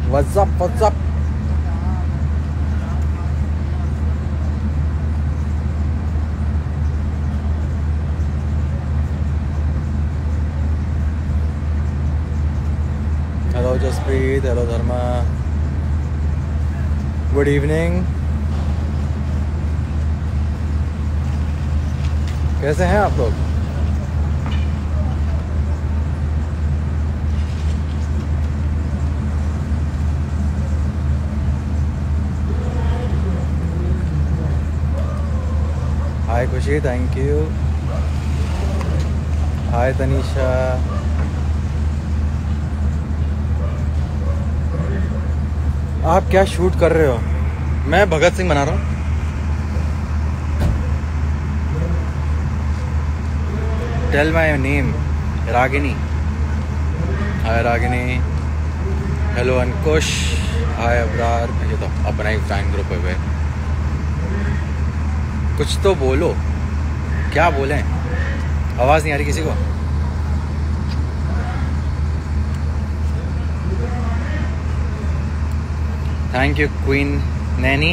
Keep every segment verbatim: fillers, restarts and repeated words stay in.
What's up? What's up? Hello Jaspreet, hello Dharma. Good evening. कैसे हैं आप लोग? हाय खुशी, थैंक यू. हाय तनीषा. आप क्या शूट कर रहे हो? मैं भगत सिंह बना रहा हूँ. Tell my name. Ragini. Hi Ragini. Hello Ankush. Hi Abrar. ये तो अपना ही फैन ग्रुप है. कुछ तो बोलो. क्या बोलें? आवाज़ नहीं आ रही किसी को? Thank you queen Naini.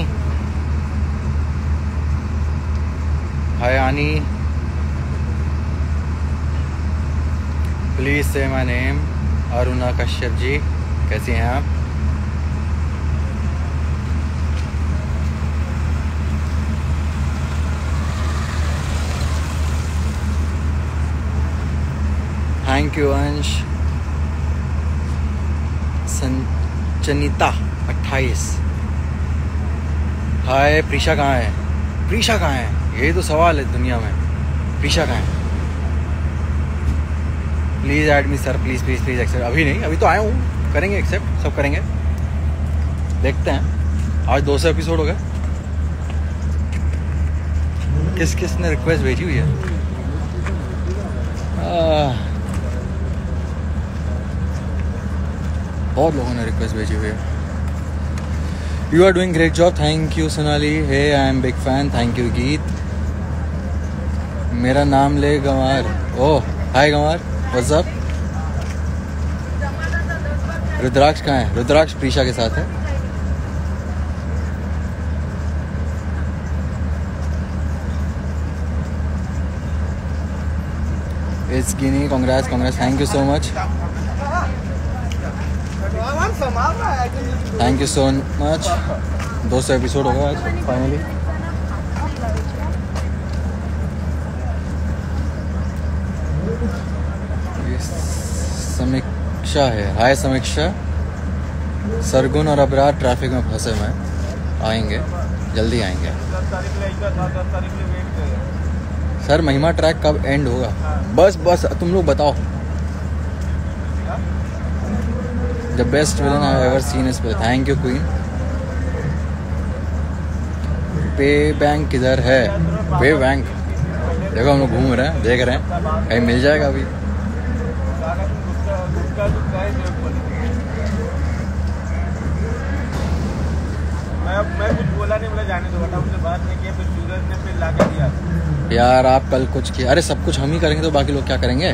Hi Aani. Please say my name. Aruna Kashyap ji, कैसी हैं आप? थैंक यू अंश. संचनिता अट्ठाईस. हाय प्रीशा कहाँ है? प्रीशा कहाँ है? यही तो सवाल है दुनिया में. प्रीशा कहाँ है? Please add me sir. Please please please accept. अभी नहीं, अभी तो आया हूँ. करेंगे एक्सेप्ट, सब करेंगे. देखते हैं. आज दो सौ एपिसोड हो गए. किस किस ने रिक्वेस्ट भेजी हुई है? आ, बहुत लोगों ने रिक्वेस्ट भेजी हुई है. You are doing great job. Thank you Sonali. Hey I am big fan. Thank you Geet. मेरा नाम ले गंवार. ओह हाय गंवार. What's up? रुद्राक्ष कहाँ है? रुद्राक्ष प्रीशा के साथ है. It's Gini. Congress Congress. Thank you so much. Thank you so much. दो सौ एपिसोड हो गया आज फाइनली. समीक्षा है. हाय समीक्षा. सरगुन और अबरार ट्रैफिक में फंसे हुए हैं. आएंगे, जल्दी आएंगे. सर महिमा ट्रैक कब एंड होगा? बस बस तुम लोग बताओ. The best villain I have ever seen is. Thank you queen. Pay bank किधर है? पे बैंक देखो, हम लोग घूम रहे हैं, देख रहे हैं, कहीं मिल जाएगा अभी. मैं मैं कुछ बोला नहीं, बोला जाने दो बेटा, मुझे बात नहीं की. फिर सूरज ने फिर लाके दिया. यार आप कल कुछ किया. अरे सब कुछ हम ही करेंगे तो बाकी लोग क्या करेंगे?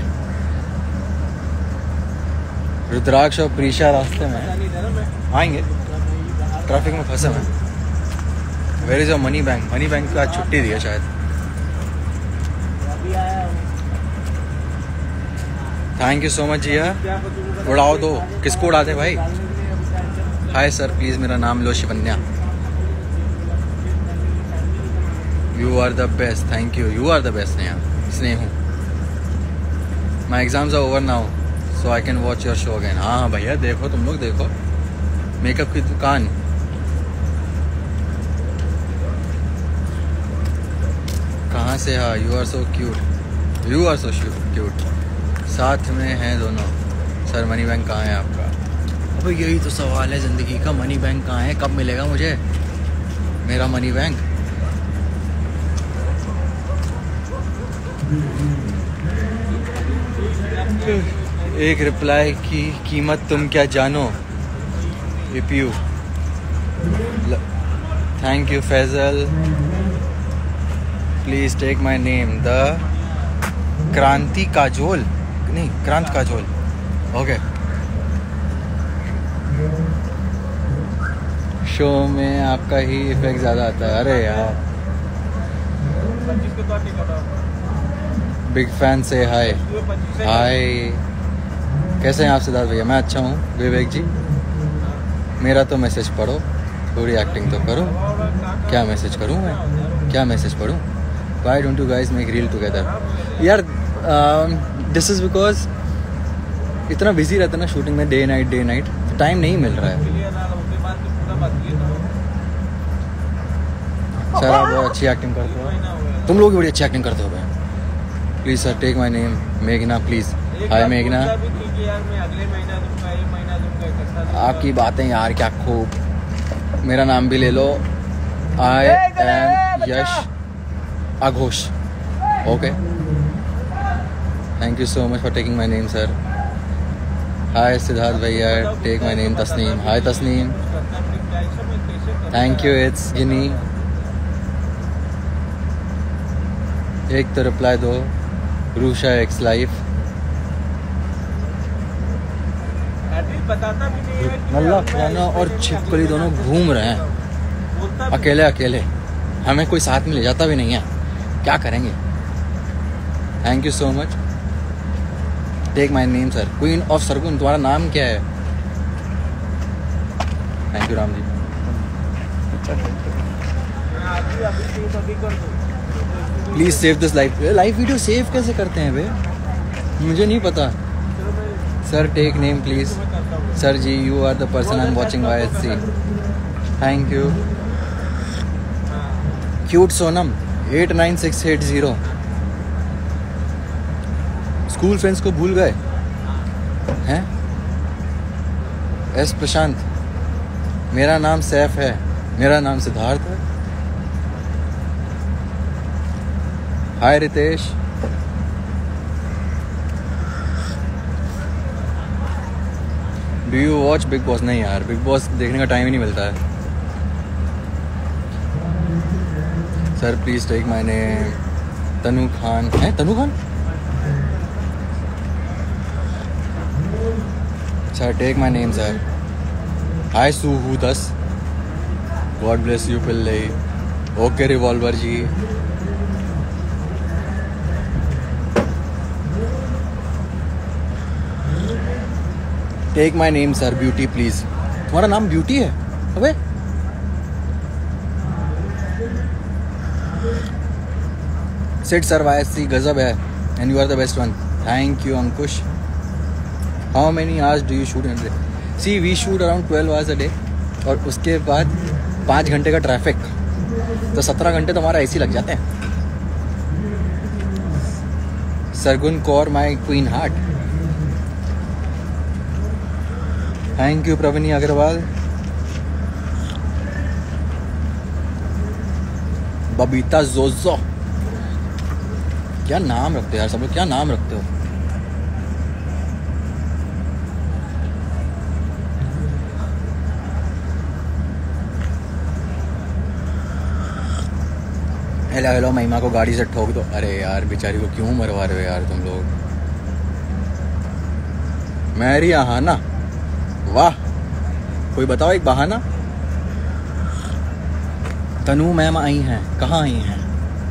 रुद्राक्ष और प्रीशा रास्ते में आएंगे. ट्रैफिक में फंसे हैं. Where is a money bank? Money bank को आज छुट्टी दी है शायद. Thank you so much Jiya. उड़ाओ दो. किसको उड़ाते भाई? हाय सर प्लीज़ मेरा नाम लो. Shivanya. You are the best. Thank you. You are the best. Sneha. Snehu. My exams are over now so I can watch your show again. हाँ हाँ भैया देखो, तुम लोग देखो. मेकअप की दुकान. कहाँ से? हाँ you are so cute. You are so cute. साथ में हैं दोनों. सर मनी बैंक कहाँ है आपका? अबे यही तो सवाल है ज़िंदगी का. मनी बैंक कहाँ है? कब मिलेगा मुझे मेरा मनी बैंक? एक रिप्लाई की कीमत तुम क्या जानो. रिप्यू. Thank you Faizal. Please take my name. The Kranti Kajol. नहीं क्रांत काजोल. ओके शो में आपका ही इफेक्ट ज़्यादा आता है। अरे यार पच्चीस के तो टिकट हो। बिग फैन से हाय हाय। कैसे हैं आप सिद्धार्थ भैया? मैं अच्छा हूँ विवेक जी। मेरा तो मैसेज पढ़ो, थोड़ी एक्टिंग तो करो। क्या मैसेज करूँ मैं? क्या मैसेज पढ़ूँ? Why don't you guys make reel together? यार दिस इज़ बिकॉज इतना बिजी रहता है ना शूटिंग में, डे नाइट डे नाइट, तो टाइम नहीं मिल रहा है। सर आप बहुत अच्छी एक्टिंग करते हो, तुम लोग भी बड़ी अच्छी एक्टिंग करते हो भाई। Please sir take my name मेघना प्लीज़। हाय मेघना। आपकी बातें यार क्या खूब। मेरा नाम भी ले लो, I am Yash Aghosh. Okay thank you so much for taking my name sir. Hi Siddharth भैया take my name Tasneem. Hi Tasneem thank you. It's Gini. एक तो रिप्लाई दो। Rusha x life. नल्ला खाना और छिपकली दोनों घूम रहे हैं अकेले अकेले, हमें कोई साथ में ले जाता भी नहीं है, क्या करेंगे? Thank you so much take my name sir. Queen of Sargun, तुम्हारा नाम क्या है? Thank you Ram ji. Please save this live. Live video save कैसे करते हैं बे? मुझे नहीं पता। Sir take name please. Sir ji you are the person I am watching Y S C. Thank you. Cute Sonam eight nine six eight zero. School friends को भूल गए हैं? एस प्रशांत मेरा नाम सैफ है, मेरा नाम सिद्धार्थ है। Hi Ritesh. Do you watch Bigg Boss? नहीं यार बिग बॉस देखने का टाइम ही नहीं मिलता है। Sir please take my name. Tanu Khan है? Tanu Khan sir take my name sir. Hi Suhu दस। God bless you Pille. Okay revolver ji. Take my name sir. Beauty please. तुम्हारा नाम ब्यूटी है? अबे sit sir Y S C गजब है and you are the best one. Thank you Ankush. How many hours do you shoot in a day? See, we shoot around twelve hours a day और उसके बाद पाँच घंटे का ट्रैफिक, तो सत्रह घंटे तो हमारा ऐसे ही लग जाते हैं। Sargun Kaur my queen heart. Thank you Praveeni Agarwal. Babita Jojo. क्या नाम रखते हो यार सब लोग, क्या नाम रखते हो? हेलो हेलो महिमा को गाड़ी से ठोक दो। अरे यार बेचारी को क्यों मरवा रहे हो यार तुम लोग? मैरी आहाना, वाह कोई बताओ एक बहाना। तनु मैम आई हैं, कहाँ आई हैं?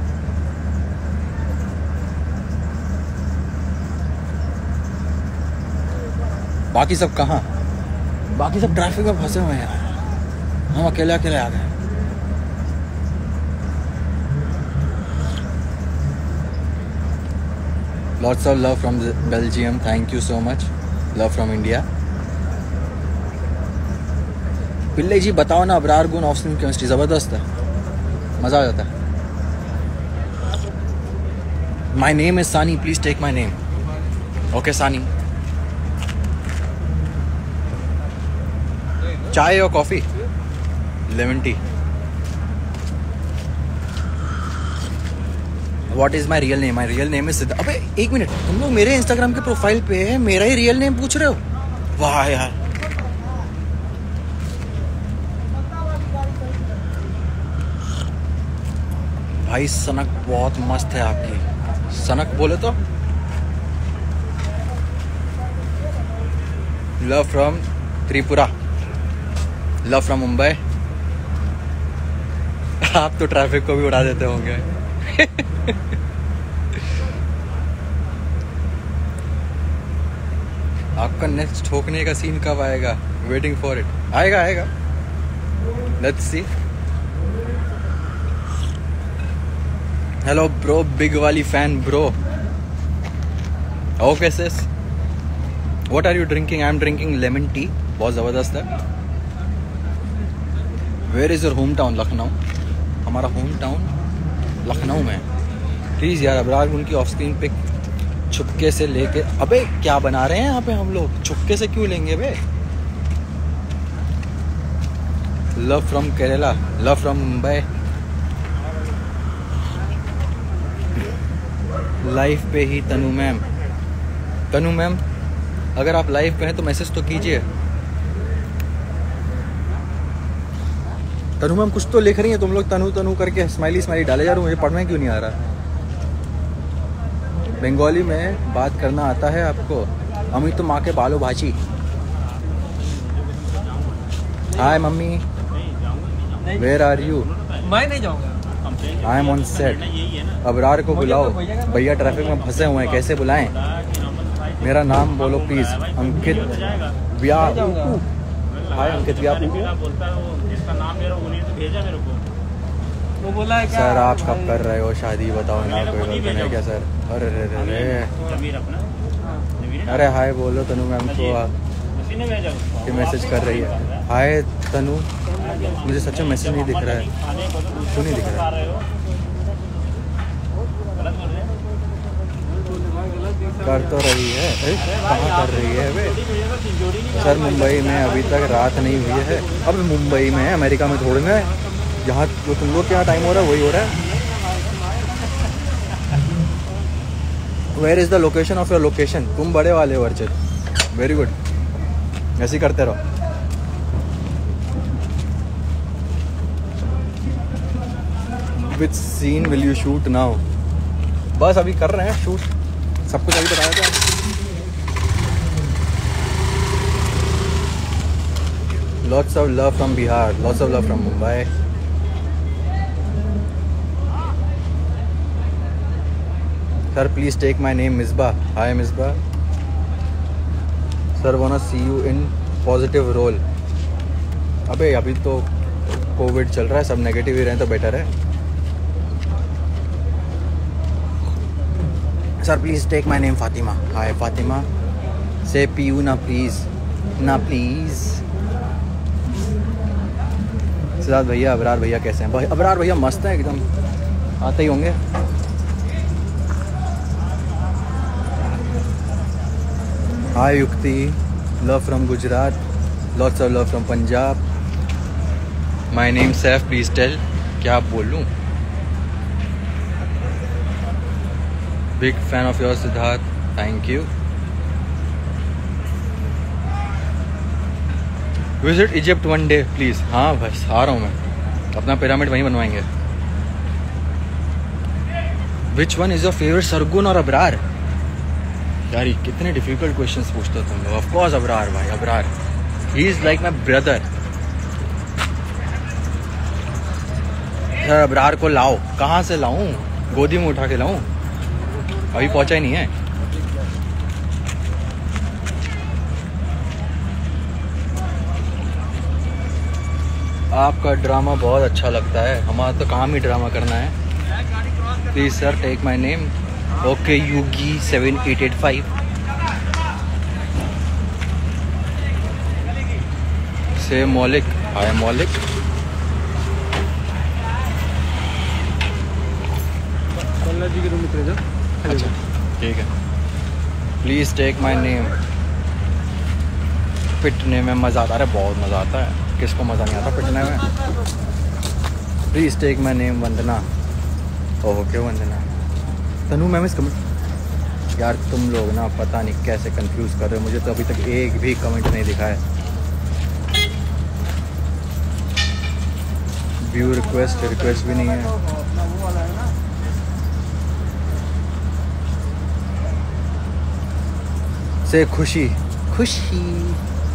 बाकी सब कहाँ? बाकी सब ट्रैफिक में फंसे हुए हैं यार, हम अकेले अकेले आ गए। Lots of love from Belgium. Thank you so much. Love from India. पिल्ले जी बताओ ना, अबरार गुण ऑफ स्क्रीन केमिस्ट्री ज़बरदस्त है, मज़ा आ जाता है। My name is Sani. Please take my name. Okay Sani. चाय और coffee? Lemon tea. What is my real name? My real name is Siddharth. अबे एक मिनट, तुम लोग मेरे इंस्टाग्राम के प्रोफाइल पे मेरा ही रियल नेम पूछ रहे हो? वाह यार। भाई सनक बहुत मस्त है आपकी। सनक बोले तो love from Tripura, love from Mumbai. आप तो ट्रैफिक को भी उड़ा देते होंगे। आपका नेक्स्ट ठोकने का सीन कब आएगा? Waiting for it. आएगा आएगा, let's see. Hello bro, big वाली fan bro. Okay sis, what are you drinking? I am drinking lemon tea, बहुत ज़बरदस्त है। Where is your home town? Lucknow. हमारा होम टाउन लखनऊ में। प्लीज़ यार अबरार उनकी ऑफ स्क्रीन पिक छुपके से लेके। अबे क्या बना रहे हैं यहाँ पे हम लोग? छुपके से क्यों लेंगे बे? Love from Kerala, love from Mumbai. Live पे ही तनु मैम। तनु मैम अगर आप लाइव पे हैं तो मैसेज तो कीजिए। तनु मैम कुछ तो लिख रही हैं तुम लोग, तनु तनु करके स्माइली स्माइली डाले जा रहे हो, मुझे पढ़ना क्यों नहीं आ रहा? बंगाली में बात करना आता है आपको? अमी तो माँ के बालो भाजी। Hi mummy, where are you? मैं नहीं जाऊंगा। I am on set. Abrar को बुलाओ, भैया ट्रैफिक में फंसे हुए हैं, कैसे बुलाएं? मेरा नाम बोलो प्लीज। अंकित व्या। हाय अंकित व्या। वो बोला है क्या? सर आप कब कर रहे हो शादी? बताओ ना, कोई गर्लफ्रेंड है क्या सर? अरे रे रे रे। अरे हाय बोलो तनु मैम को, ये मैसेज कर रही है। हाय तनु, मुझे सच में मैसेज नहीं दिख रहा है। क्यों नहीं दिख रहा है? कर तो रही है, कहाँ कर रही है वे? सर मुंबई में अभी तक रात नहीं हुई है। अब मुंबई में है, अमेरिका में थोड़ी ना है। यहाँ जो तुम लोग क्या टाइम हो रहा है वही हो रहा है। Where is the location of your location? तुम बड़े वाले हो अर्चित, वेरी गुड, ऐसे ही करते रहो। Which scene will you shoot now? बस अभी कर रहे हैं शूट, सब कुछ अभी बताया था। Lots of love from Bihar, lots of love from Mumbai. Sir please take my name Misba. Hi Misba. Sir wanna see you in positive role. अबे अभी तो कोविड चल रहा है, सब नेगेटिव ही रहें तो बेटर है। Sir please take my name Fatima. Hi Fatima. Say P you ना प्लीज, ना प्लीज। सिद्धार्थ भैया, अबरार भैया कैसे हैं? अबरार भैया मस्त हैं एकदम, आते ही होंगे। Hi Yukti, love from Gujarat, lots of love from Punjab. My name Saif, please tell. क्या बोलूं? Big fan of your Siddharth, thank you. Visit Egypt one day please. हाँ बस आ रहा हूँ मैं, अपना पिरामिड वहीं बनवाएंगे। Which one is your favourite, Sargun और अबरार? यार ये कितने डिफिकल्ट क्वेश्चंस पूछते हो तुम लोग। ऑफ कोर्स अबरार भाई, Abrar, he is like my brother. Sir Abrar को लाओ। कहाँ से लाऊं? गोदी में उठा के लाऊं? अभी पहुंचा ही नहीं है। आपका ड्रामा बहुत अच्छा लगता है, हमारा तो काम ही ड्रामा करना है। Please sir take my name. Okay Yugi seven eight eight five. Say Maulik. हाय मौलिक। जी के रूम में जा। अच्छा ठीक है। Please take my name. पिटने में मज़ा आता है, अरे बहुत मज़ा आता है, किसको मज़ा नहीं आता पिटने में। Please take my name Vandana. Okay Vandana. Tanu ma'am इस कमेंट। यार तुम लोग ना पता नहीं कैसे कंफ्यूज कर रहे हो, मुझे तो अभी तक एक भी कमेंट नहीं दिखा है। व्यू रिक्वेस्ट, रिक्वेस्ट भी नहीं है। Say Khushi, Khushi.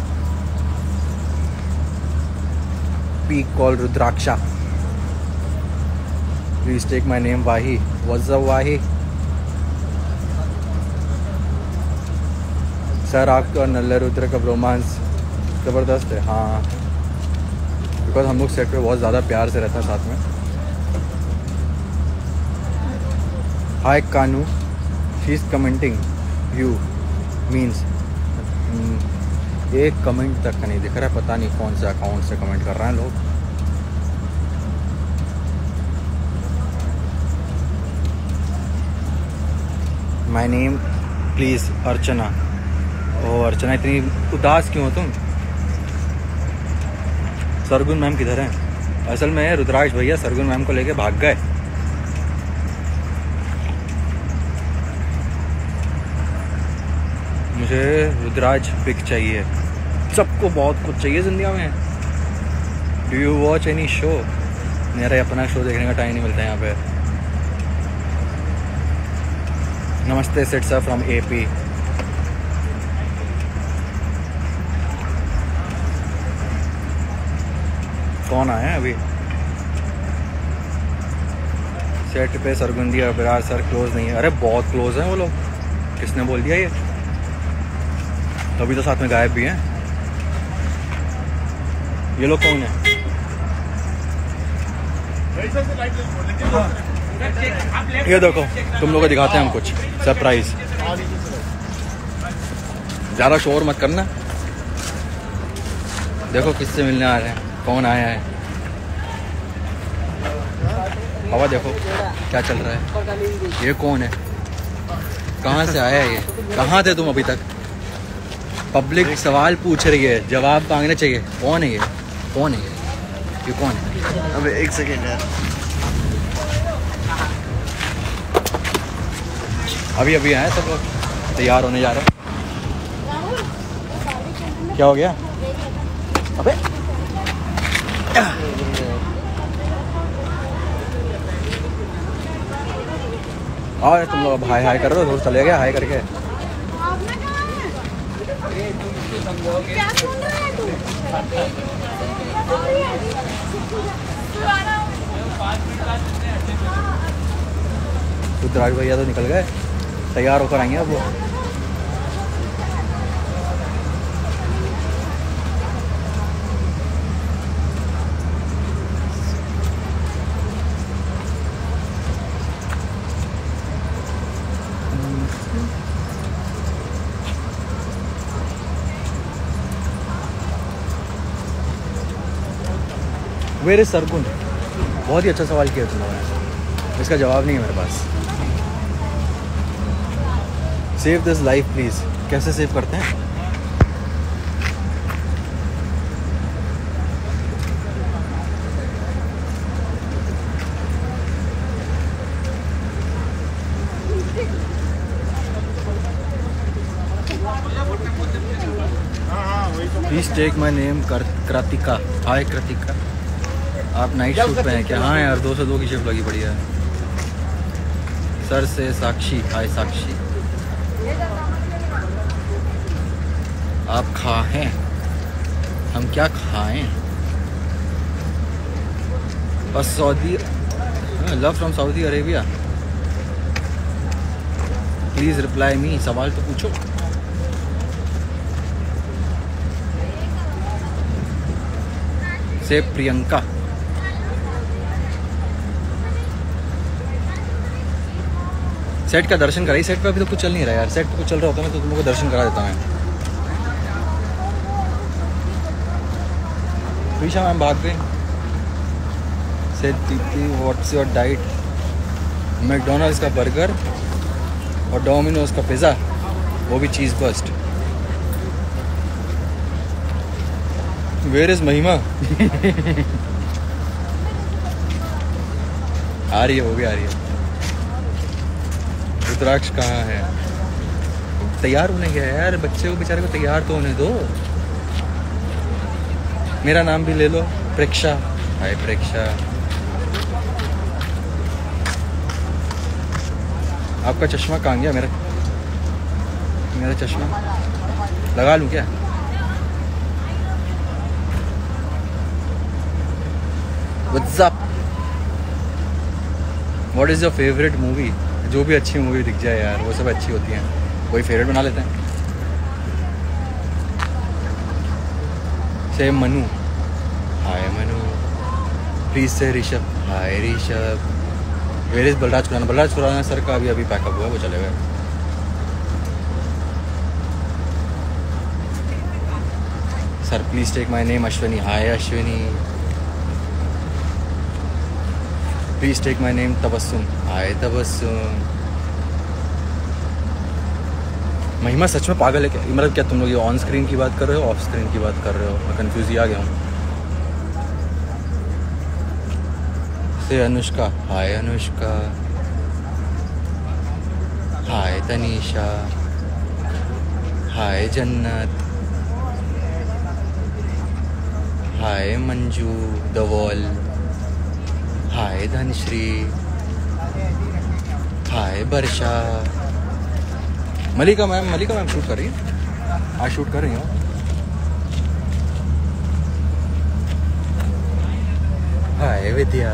P call Rudraksha. Please take my name Wahi. What's up Wahi? Sir आपका और नल्ला रुद्र का रोमांस ज़बरदस्त है। हाँ, बिकॉज हम लोग सेट पे बहुत ज़्यादा प्यार से रहते हैं साथ में। Hi Kanu, she is commenting you means. एक कमेंट तक का नहीं दिख रहा है, पता नहीं कौन से अकाउंट से कमेंट कर रहे हैं लोग। My name please Archana. ओ अर्चना, इतनी उदास क्यों हो तुम? सरगुन मैम किधर हैं? असल में रुद्राक्ष भैया सरगुन मैम को लेके भाग गए। मुझे रुद्राक्ष पिक चाहिए। सबको बहुत कुछ चाहिए जिंदगी में। Do you watch any show? मेरा अपना शो देखने का टाइम नहीं मिलता यहाँ पे। नमस्ते सेट सर फ्रॉम एपी। कौन आया है अभी? सेट पे सरगुंदी अबरार सर क्लोज नहीं है। अरे बहुत क्लोज हैं वो लोग। किसने बोल दिया ये? तभी तो साथ में गायब भी हैं। ये लोग कौन है? ये देखो, तुम लोग को दिखाते हैं हम कुछ सरप्राइज। ज़्यादा शोर मत करना। देखो किससे मिलने आ रहे हैं, कौन आया है। हवा देखो क्या चल रहा है। ये कौन है? कहाँ से आया है ये? कहाँ थे तुम अभी तक? पब्लिक सवाल पूछ रही है, जवाब मांगना चाहिए। कौन है ये? कौन है ये? ये कौन है? अबे एक सेकेंड यार, अभी अभी आए सब लोग, तैयार होने जा रहे हैं। क्या हो गया? अबे और तुम लोग हाय हाय कर रहे हो, चले गए हाय करके। रुद्राक्ष भैया तो निकल गए, तैयार होकर आएंगे अब वो। Where is Sargun? बहुत ही अच्छा सवाल किया तुम लोगों ने, इसका जवाब नहीं है मेरे पास। Save this life please. कैसे सेव करते हैं? Please take my name Kritika. Hi Kritika, आप नाइट शूट पे हैं क्या? हाँ यार, दो सौ दो की शिफ्ट लगी पड़ी है। सर से साक्षी। हाय साक्षी, आप खाएं? हम क्या खाएं? बस Saudi love from Saudi Arabia. Please reply me. सवाल तो पूछो। से प्रियंका। सेट का दर्शन कराई। सेट पे अभी तो कुछ चल नहीं रहा यार। सेट पे कुछ चल रहा होता है तो तुम लोगों को दर्शन करा देता मैं। प्रीशा मैम भाग गई। Set Deepti, what's your diet? McDonald's का बर्गर और डोमिनोज का पिज़्ज़ा, वो भी चीज़ बस्ट। वेयर इज महिमा? आ रही है, वो भी आ रही है। रुद्राक्ष कहाँ है? तैयार होने गया यार, बच्चे को बेचारे को तैयार तो होने दो। मेरा नाम भी ले लो, प्रेक्षा। हाय प्रेक्षा। आपका चश्मा कहाँ गया? मेरा मेरा चश्मा लगा लूँ क्या? What's up? What is your favourite movie? जो भी अच्छी मूवी दिख जाए यार, वो सब अच्छी होती हैं, कोई फेवरेट बना लेते हैं। से मनु, हाय Manu. Please say Rishabh, hi Rishabh. Where is Balraj Khurana? Balraj Khurana sir का अभी अभी पैकअप हुआ, वो चले गए। Sir please take my name Ashwini, hi Ashwini. Please take my name Tabassum, hi Tabassum. Mahima सच में पागल है क्या? मतलब क्या तुम लोग ये ऑन स्क्रीन की बात कर रहे हो, ऑफ स्क्रीन की बात कर रहे हो? मैं कंफ्यूज ही आ गया हूँ। से अनुष्का, हाय अनुष्का। हाय Tanisha, hi Jannat, hi Manju the wall, hi Dhanashree, hi Varsha. Malika ma'am, Malika ma'am shoot कर रही है आज, शूट कर रही हूँ। Hi Vidya.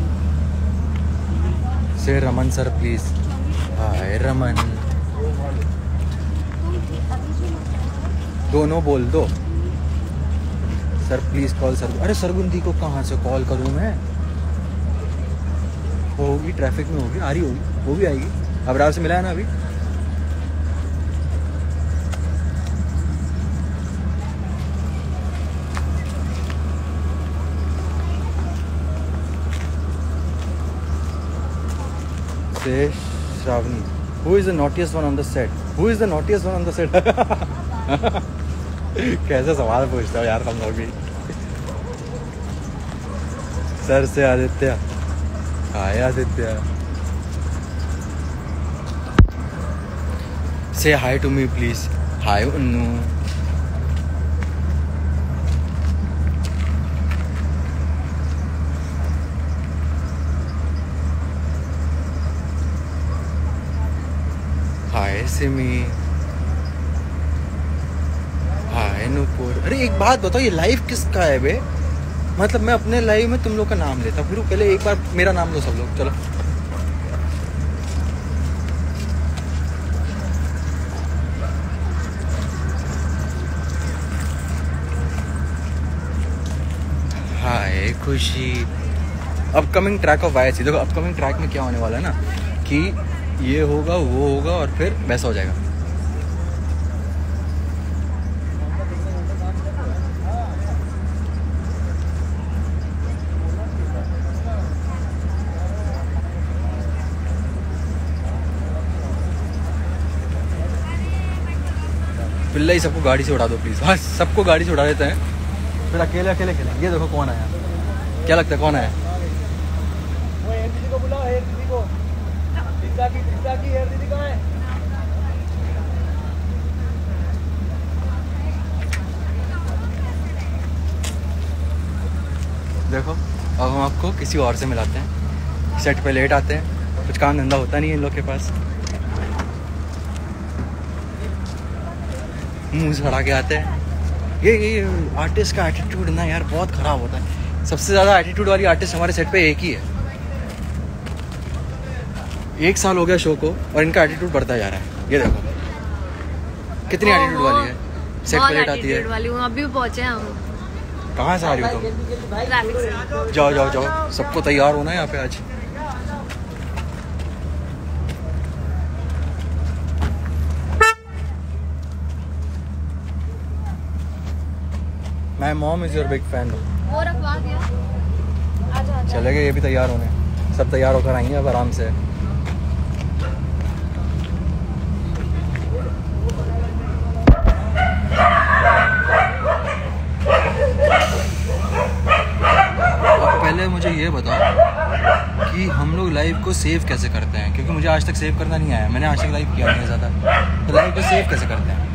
Say Raman sir please, hi Raman. दोनों बोल दो। Sir please call sir. अरे सरगुंदी को कहाँ से कॉल करूँ मैं? वो होगी ट्रैफिक में, होगी आ रही होगी, वो भी आएगी। अबरार से मिला है ना अभी? से Shravani, who is the naughtiest one on the set? Who is the naughtiest one on the set? कैसे सवाल पूछते हो यार हम लोग भी। सर से Aditya, hi Aditya. Say hi to me please, hi Unnu. Hi Simi, hi Nupur. अरे एक बात बताओ, ये लाइव किसका है बे? मतलब मैं अपने लाइव में तुम लोग का नाम लेता, फिर पहले एक बार मेरा नाम लो सब लोग। चलो hi Khushi. Upcoming track of Y C. देखो अपकमिंग ट्रैक में क्या होने वाला है ना, कि ये होगा वो होगा और फिर वैसा हो जाएगा। पिल्ला ही सबको गाड़ी से उड़ा दो प्लीज। हाँ सबको गाड़ी से उड़ा देते हैं, फिर अकेले अकेले खेलें। ये देखो कौन आया, क्या लगता है कौन आया? वो हेयर दीदी को बुलाओ, हेयर दीदी को। दिशा की, दिशा की हेयर दीदी कहाँ है? देखो अब हम आपको किसी और से मिलाते हैं। सेट पे लेट आते हैं, कुछ काम धंधा होता नहीं है इन लोग के पास, मुंह सड़ा के आते हैं। ये ये आर्टिस्ट का एटीट्यूड ना यार बहुत ख़राब होता है। सबसे ज़्यादा एटीट्यूड वाली आर्टिस्ट हमारे सेट पे एक ही है। एक साल हो गया शो को और इनका एटीट्यूड बढ़ता जा रहा है। ये देखो कितनी एटीट्यूड वाली है, सेट पे लेट आती है। वाली हूँ, अभी पहुँचे हम। कहाँ से आ रही हो तुम? जाओ जाओ जाओ, सबको तैयार होना है यहाँ पे आज। My mom is your big fan. वो रखवा दिया। आजा आजा। चले गए ये भी तैयार होने, सब तैयार होकर आएंगे अब आराम से। अब पहले मुझे ये बताओ कि हम लोग लाइव को सेव कैसे करते हैं, क्योंकि मुझे आज तक सेव करना नहीं आया। मैंने आज तक लाइव किया नहीं ज़्यादा, तो लाइव को सेव कैसे करते हैं?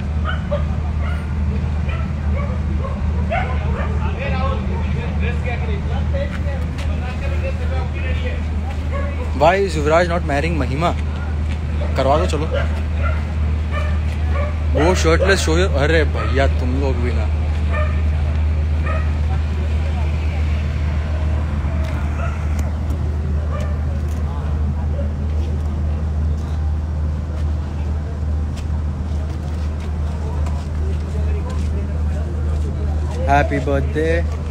Why is Yuvraj not marrying Mahima? करवा दो चलो। वो शर्टलेस शो। अरे भैया तुम लोग भी ना। Happy birthday.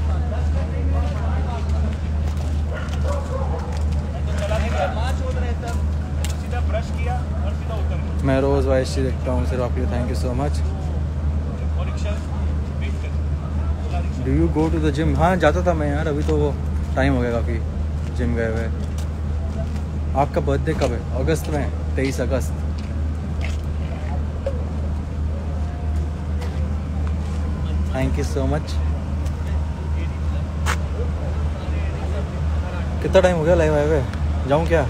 मैं रोज़ वाइस देखता हूँ सिर्फ आपके लिए। Thank you so much. Do you go to the gym? हाँ जाता था मैं यार, अभी तो वो टाइम हो गया काफ़ी जिम गए हुए। आपका बर्थडे कब है? अगस्त में, तेईस अगस्त। Thank you so much. कितना टाइम हो गया लाइव आए हुए? जाऊँ क्या?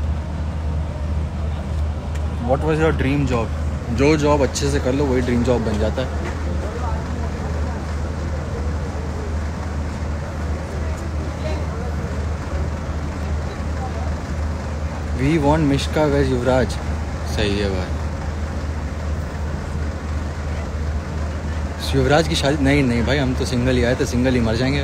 What was your dream job? जो जॉब अच्छे से कर लो वही ड्रीम जॉब बन जाता है। We want Mishka weds Yuvraj. सही है भाई। युवराज की शादी? नहीं नहीं भाई, हम तो सिंगल ही आए थे, सिंगल ही मर जाएंगे।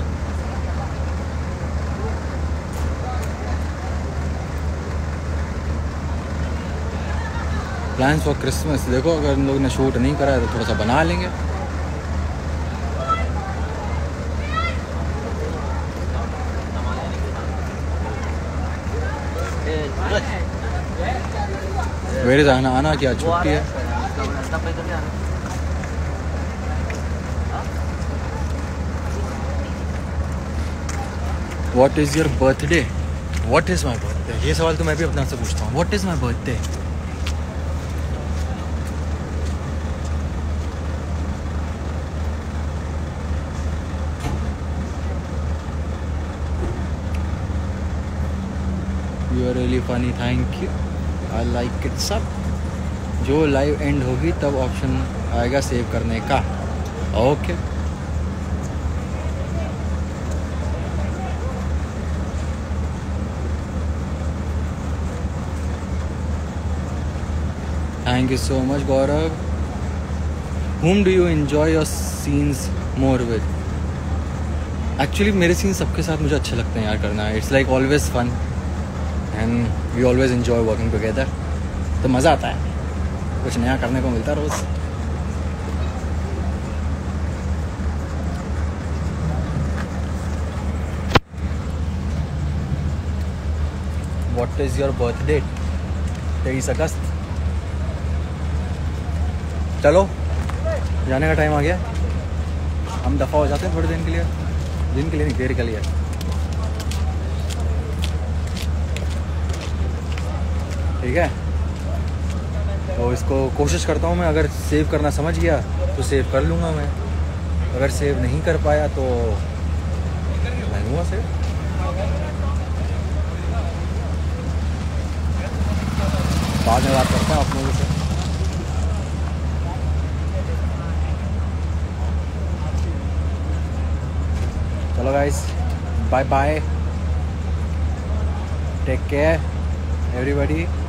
प्लान्स फॉर क्रिसमस देखो, अगर इन लोगों ने शूट नहीं करा है तो थोड़ा सा बना लेंगे। वेरे आना आना क्या छुट्टी है? What is your birthday? What is my birthday? ये सवाल तो मैं भी अपने आप से पूछता हूँ। What is my birthday? You are really funny, thank you, I like it सब। जो लाइव एंड होगी तब ऑप्शन आएगा सेव करने का। Okay thank you so much Gaurav. whom do you enjoy your scenes more with? Actually मेरे scene सबके साथ मुझे अच्छे लगते हैं यार करना। It's like always fun and we always enjoy working together. तो मज़ा आता है, कुछ नया करने को मिलता है रोज़। What is your birth date? तेईस अगस्त। चलो जाने का टाइम आ गया, हम दफ़ा हो जाते हैं थोड़े दिन के लिए। दिन के लिए नहीं, देर के लिए। ठीक है, तो इसको कोशिश करता हूँ मैं, अगर सेव करना समझ गया तो सेव कर लूँगा मैं, अगर सेव नहीं कर पाया तो नहीं हुआ सेव। बाद में बात करता हूँ आप लोगों से। चलो guys, bye bye, take care everybody.